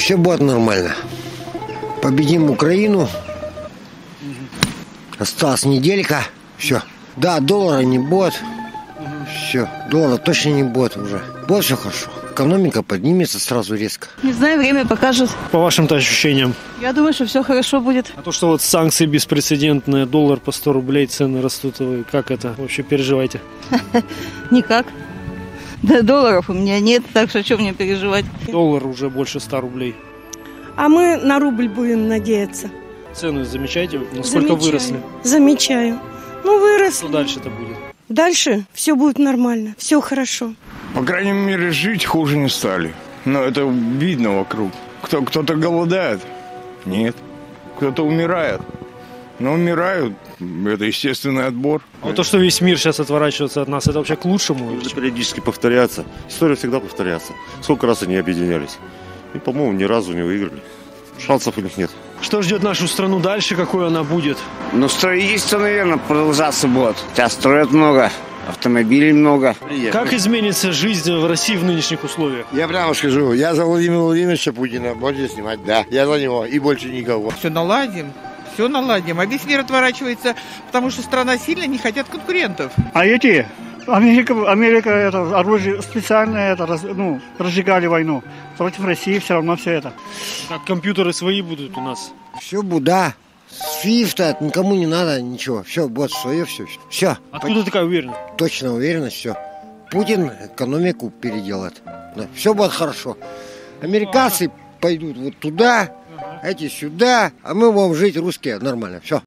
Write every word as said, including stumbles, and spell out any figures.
Все будет нормально. Победим Украину. Осталась неделька. Все. Да, доллара не будет. Все. Доллара точно не будет уже. Будет все хорошо. Экономика поднимется сразу резко. Не знаю, время покажет. По вашим-то ощущениям? Я думаю, что все хорошо будет. А то, что вот санкции беспрецедентные, доллар по сто рублей, цены растут, вы как это вообще переживаете? Никак. Да, долларов у меня нет, так что что мне переживать? Доллар уже больше ста рублей. А мы на рубль будем надеяться. Цены замечаете? Насколько Замечаю. выросли? Замечаю. Ну, выросли. Что дальше-то будет? Дальше все будет нормально, все хорошо. По крайней мере, жить хуже не стали. Но это видно вокруг. Кто, кто-то голодает? Нет. Кто-то умирает? Но умирают. Это естественный отбор. А вот то, что весь мир сейчас отворачивается от нас, это вообще к лучшему? Это периодически повторяется. История всегда повторяется. Сколько раз они объединялись. И, по-моему, ни разу не выиграли. Шансов у них нет. Что ждет нашу страну дальше, какой она будет? Ну, строительство, наверное, продолжаться будет. Сейчас строят много, автомобилей много. Как изменится жизнь в России в нынешних условиях? Я прямо скажу, я за Владимира Владимировича Путина. Можете снимать? Да, я за него и больше никого. Все наладим, все наладим. А весь мир отворачивается, потому что страна сильно не хотят конкурентов. А эти, Америка, Америка это оружие специальное, это, ну, разжигали войну. Против России все равно все это. Так компьютеры свои будут у нас? Все, да. Свифта никому не надо ничего. Все, будет свое, все. Все. Откуда такая уверенность? Точно уверенность, все. Путин экономику переделает. Да, все будет хорошо. Американцы пойдут вот туда, эти сюда, а мы будем жить русские нормально. Все.